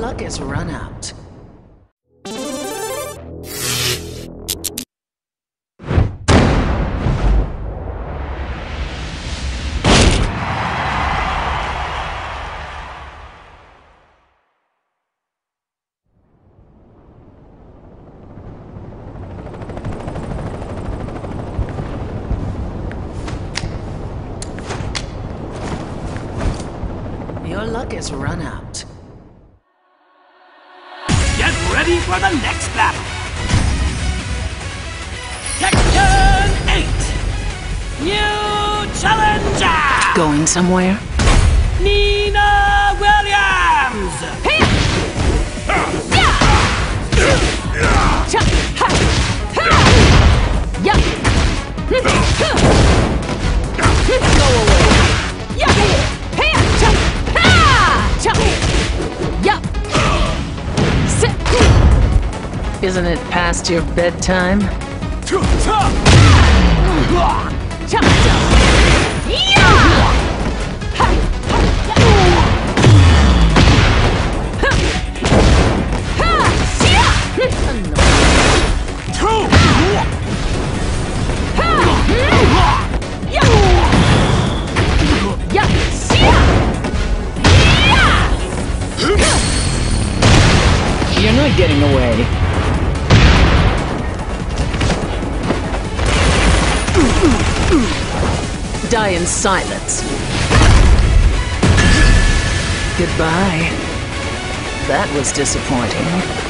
luck has run out. Your luck has run out. Get ready for the next battle! Tekken 8! New challenger! Going somewhere? Nina Williams! Go away. Isn't it past your bedtime? You're not getting away. Die in silence. Goodbye. That was disappointing.